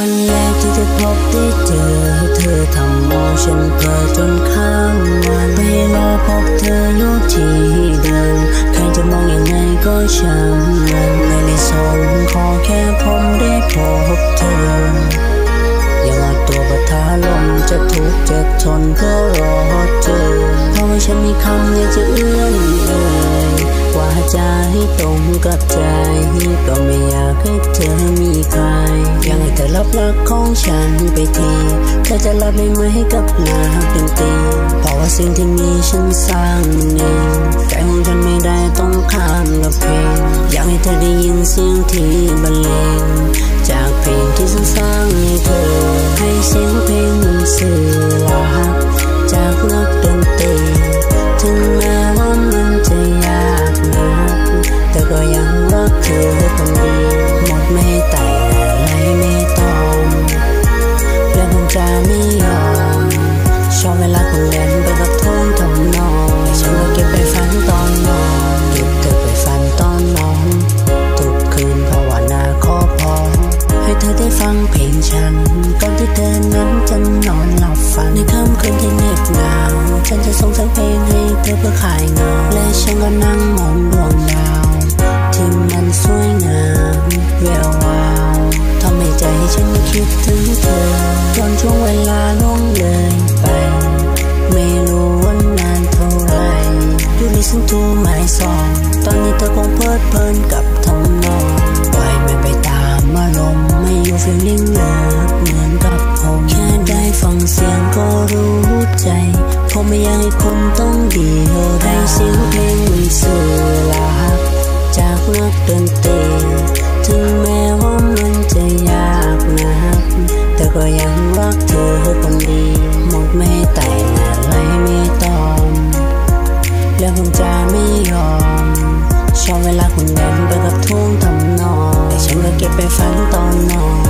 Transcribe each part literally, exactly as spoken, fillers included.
วันแรกที่จะพบได้เจอเธอทำเอาฉันเพ้อจนข้ามวันไปรอพบเธออยู่ที่เดิมใครจะมองยังไงก็ช่างมันไม่ได้สนขอแค่ผมได้พบเธออย่าเอาตัวประทะลมจะทุกข์จะทนเพื่อรอเจอเพราะว่าฉันมีคำอยากจะเอื้อนเอ่ยว่าจะให้ตรงกับใจก็ไม่อยากให้เธอมีใครอยากให้เธอรับรักของฉันไปทีเธอจะรับได้ไหมกับนักดนตรีเพราะว่าสิ่งที่มีฉันสร้างมันเองใจของฉันไม่ได้ต้องข้ามกับเพลงอยากให้เธอได้ยินเสียงที่บรรเลงจากเพลงที่ฉันสร้างให้เธอให้เสียงเพลงมันสื่อรักจากนักดนตรีถึงแม้ว่ามันจะยากนักแต่ก็ยังรักเธอคนดีหมดไม่ไต่อะไรไม่ต้องและผมจะไม่ยอมชอบเวลาคุณเล่นไปกับทุ่งทำนองฉันก็เก็บไปฝันตอนนอนเก็บเธอไปฝันตอนนอนทุกคืนภาวนาขอพรให้เธอได้ฟังเพลงฉันก่อนที่เธอนั้นจะนอนหลับฝันในค่ำคืนที่เหน็บหนาวฉันจะส่งเสียงเพลงให้เธอเพื่อคลายเหงาและฉันก็นั่งมองดวงดาวที่มันสวยงามแวววาวทำให้ใจฉันคิดถึงเธอจนช่วงเวลาล่วงเลยไปไม่รู้ว่านานเท่าไรอยู่ในสิ่งทูหมายสองตอนนี้เธอคงเพลิดเพลินกับทำนองปล่อยไม่ไปตามอารมณ์ไม่อยู่ฟีลลิ่งเลิฟเหมือนกับผมแค่ได้ฟังเสียงก็รู้ใจผมไม่อยากให้คุณต้องเดียวได้เสียงเพลงมันสื่อรักจากนักดนตรีถึงแม้ว่ามันจะยากนักแต่ก็ยังรักเธอคนดีหมดไม่ไต่อะไรไม่ต้องและผมจะไม่ยอมชอบเวลาคุณเดินไปกับทุ่งทำนองแต่ฉันก็เก็บไปฝันตอนนอน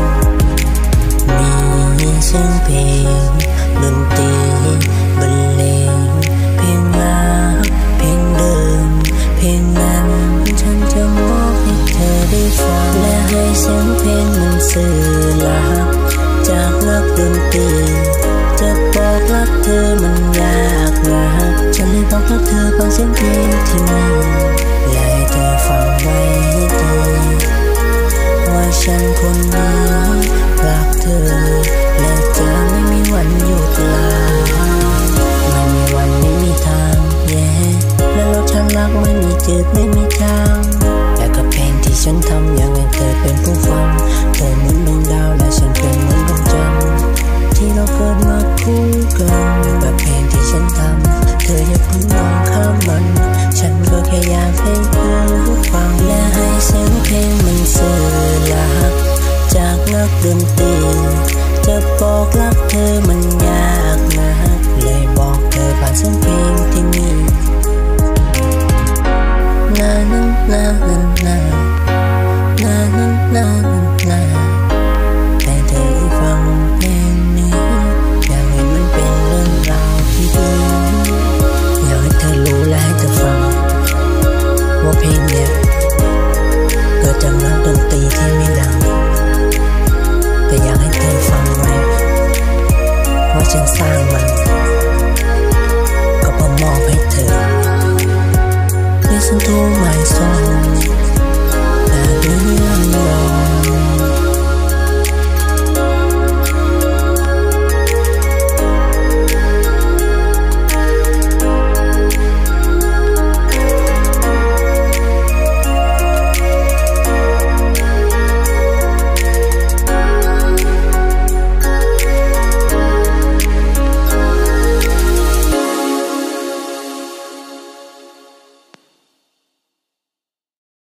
มีเสียงเพลงดนตรีบรรเลงเพลงรักเพลงเดิมเพลงนั้นฉันจะมอบให้เธอได้ฟังและให้เสียงเพลงมันสื่อรักจากนักดนตรีจะบอกรักเธอมันยากนักฉันเลยบอกรักเธอผ่านเสียงเพลงที่มีอยากให้เธอฟังไว้ให้ดีว่าฉันคนนี้รักเธอและจะไม่มีวันหยุดลาไม่มีวันไม่มีทางแย่และรสฉันรักไม่มีจืดไม่มีจางแต่กับเพลงที่ฉันทำอยากให้เธอเป็นผู้ฟังเธอเหมือนดวงดาวและฉันเป็นเหมือนดวงจันทร์ที่เราเกิดมาคู่กันแบบเพลงที่ฉันทำเธออย่าเพิ่งมองข้ามมันฉันก็แค่อยากให้เธอฟังและให้เสียงเพลงมันสื่อรักจากนักดนตรีจะบอกรักเธอมันยากนักเลยบอกเธอผ่านเสียงเพลงที่มีนานานานานานานานานาให้เธอฟังเพลงนี้อยากให้มันเป็นเรื่องราวที่ดีอยากให้เธอรู้และให้เธอฟังว่าเพลงเนี้ยเกิดจากนักดนตรีที่ไม่ดังแต่อยากให้เธอฟังไว้ว่าฉันสร้างมันก็เพื่อมอบให้เธอ Listen to my song แต่ดูไม่ลำลอง